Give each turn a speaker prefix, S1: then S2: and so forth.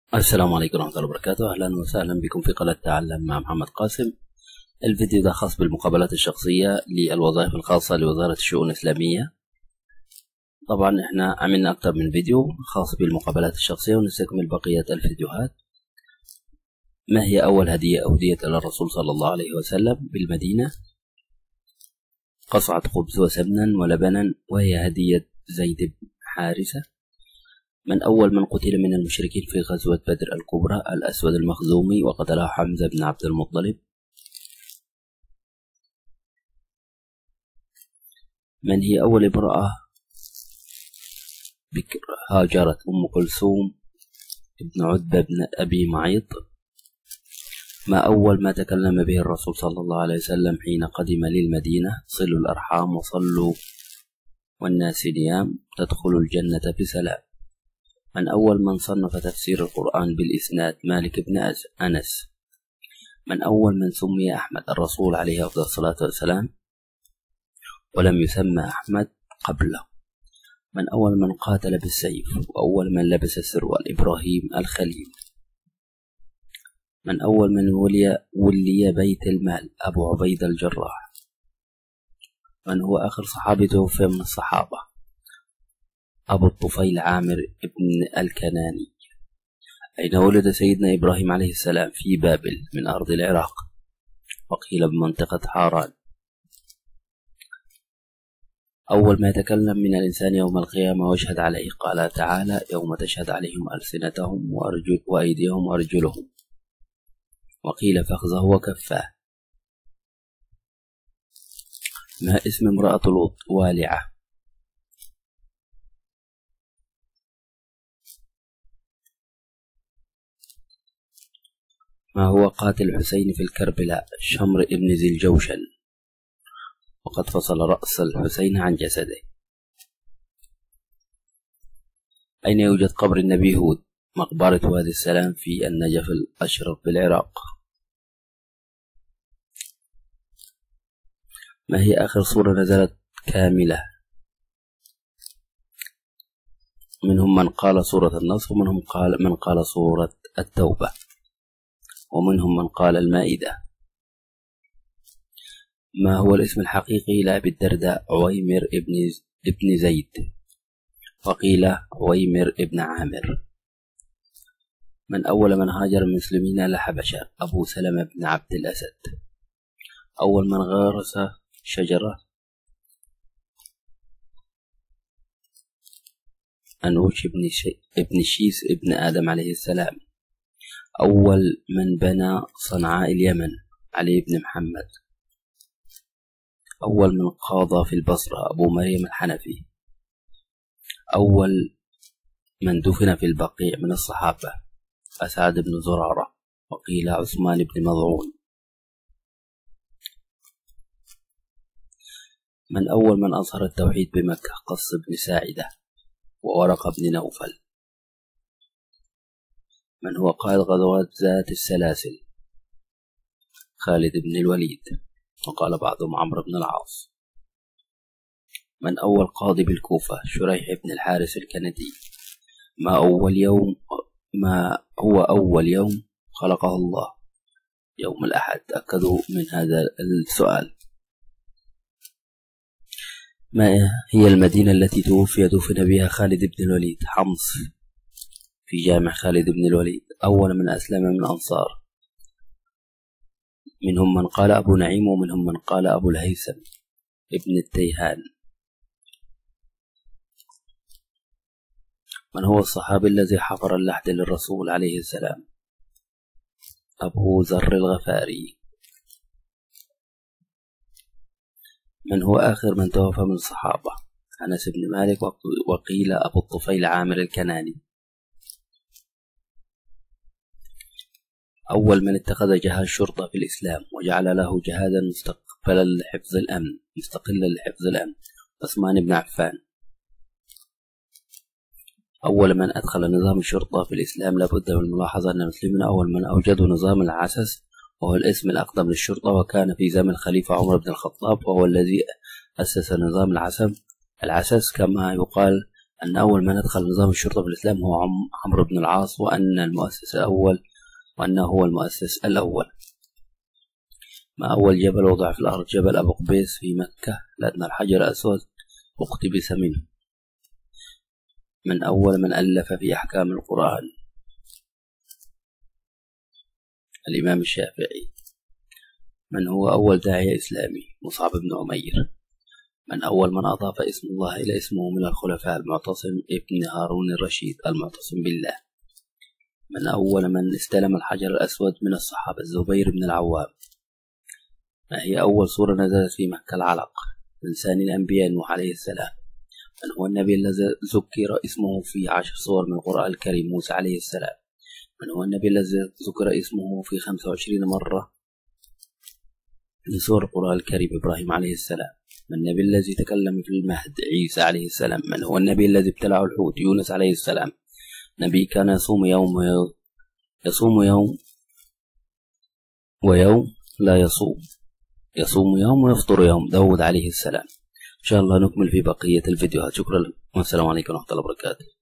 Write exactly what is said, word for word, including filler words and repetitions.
S1: السلام عليكم ورحمة الله وبركاته. أهلا وسهلا بكم في قناة تعلم مع محمد قاسم. الفيديو ده خاص بالمقابلات الشخصية للوظائف الخاصة لوزارة الشؤون الإسلامية. طبعا احنا عملنا أكتر من فيديو خاص بالمقابلات الشخصية ونستكمل بقية الفيديوهات. ما هي أول هدية أهديت إلى الرسول صلى الله عليه وسلم بالمدينة؟ قصعة خبز وسمنا ولبنا، وهي هدية زيد بن حارثة. من أول من قتل من المشركين في غزوة بدر الكبرى؟ الأسود المخزومي، وقتله حمزة بن عبد المطلب. من هي أول امرأة بكر هاجرت؟ أم كلثوم ابن عتبة بن أبي معيط. ما أول ما تكلم به الرسول صلى الله عليه وسلم حين قدم للمدينة؟ صلوا الأرحام وصلوا والناس نيام تدخلوا الجنة بسلام. من أول من صنف تفسير القرآن بالإسناد؟ مالك بن أنس. من أول من سمي أحمد؟ الرسول عليه أفضل الصلاة والسلام، ولم يسمى أحمد قبله. من أول من قاتل بالسيف؟ وأول من لبس السروال؟ إبراهيم الخليل. من أول من ولي, ولي بيت المال؟ أبو عبيد الجراح. من هو آخر صحابي توفي من الصحابة؟ أبو الطفيل عامر ابن الكناني. أين ولد سيدنا إبراهيم عليه السلام؟ في بابل من أرض العراق، وقيل بمنطقة حاران. أول ما يتكلم من الإنسان يوم القيامة ويشهد عليه؟ قال تعالى: يوم تشهد عليهم ألسنتهم وأرجل وأيديهم وأرجلهم، وقيل فخذه وكفاه. ما اسم امرأة لوط؟ والعة. ما هو قاتل الحسين في الكربلاء؟ شمر ابن ذي الجوشن، وقد فصل رأس الحسين عن جسده. أين يوجد قبر النبي هود؟ مقبرة وادي السلام في النجف الأشرف بالعراق. ما هي آخر سورة نزلت كاملة؟ منهم من قال سورة النصر، ومنهم قال من قال سورة التوبة، ومنهم من قال المائدة. ما هو الاسم الحقيقي لأبي الدرداء؟ عويمر ابن ابن زيد، وقيل عويمر ابن عامر. من أول من هاجر المسلمين إلى الحبشة؟ أبو سلمة بن عبد الأسد. أول من غرس شجرة؟ أنوش ابن, شي... ابن شيس ابن آدم عليه السلام. أول من بنى صنعاء اليمن؟ علي بن محمد. أول من قاضى في البصرة؟ أبو مريم الحنفي. أول من دفن في البقيع من الصحابة؟ أسعد بن زرارة، وقيل عثمان بن مظعون. من أول من أظهر التوحيد بمكة؟ قص بن ساعدة وورق بن نوفل. من هو قائد غزوات ذات السلاسل؟ خالد بن الوليد، وقال بعضهم عمرو بن العاص. من أول قاضي بالكوفة؟ شريح بن الحارث الكندي. ما أول يوم ما هو أول يوم خلقه الله؟ يوم الأحد. تأكدوا من هذا السؤال. ما هي المدينة التي توفي دفن بها خالد بن الوليد؟ حمص، في جامع خالد بن الوليد. أول من أسلم من الأنصار؟ منهم من قال أبو نعيم، ومنهم من قال أبو الهيثم ابن التيهان. من هو الصحابي الذي حفر اللحد للرسول عليه السلام؟ أبو ذر الغفاري. من هو آخر من توفى من الصحابة؟ أنس بن مالك، وقيل أبو الطفيل عامر الكناني. أول من اتخذ جهاز شرطة في الإسلام وجعل له جهازا مستقبلا لحفظ الأمن مستقلا لحفظ الأمن؟ عثمان بن عفان. أول من أدخل نظام الشرطة في الإسلام لابد من الملاحظة أن المسلمين أول من أوجدوا نظام العسس، وهو الاسم الأقدم للشرطة، وكان في زمن الخليفة عمر بن الخطاب، وهو الذي أسس نظام العسس العسس كما يقال أن أول من أدخل نظام الشرطة في الإسلام هو عمرو بن العاص، وأن المؤسس الأول وأنه هو المؤسس الأول. ما أول جبل وضع في الأرض؟ جبل أبو قبيس في مكة، لأن الحجر الأسود اقتبس منه. من أول من ألف في أحكام القرآن؟ الإمام الشافعي. من هو أول داعية إسلامي؟ مصعب بن عمير. من أول من أضاف اسم الله إلى اسمه من الخلفاء؟ المعتصم ابن هارون الرشيد المعتصم بالله. من أول من استلم الحجر الأسود من الصحابة؟ الزبير بن العوام. ما هي أول سورة نزلت في مكة؟ العلق. لسان الأنبياء نوح عليه السلام. من هو النبي الذي ذكر اسمه في عشر سور من القرآن الكريم؟ موسى عليه السلام. من هو النبي الذي ذكر اسمه في خمسة وعشرين مرة من سور القرآن الكريم؟ إبراهيم عليه السلام. من النبي الذي تكلم في المهد؟ عيسى عليه السلام. من هو النبي الذي ابتلعه الحوت؟ يونس عليه السلام. نبي كان يصوم يوم يصوم يوم ويوم لا يصوم، يصوم يوم ويفطر يوم؟ داود عليه السلام. إن شاء الله نكمل في بقية الفيديوهات. شكرا والسلام عليكم ورحمة الله وبركاته.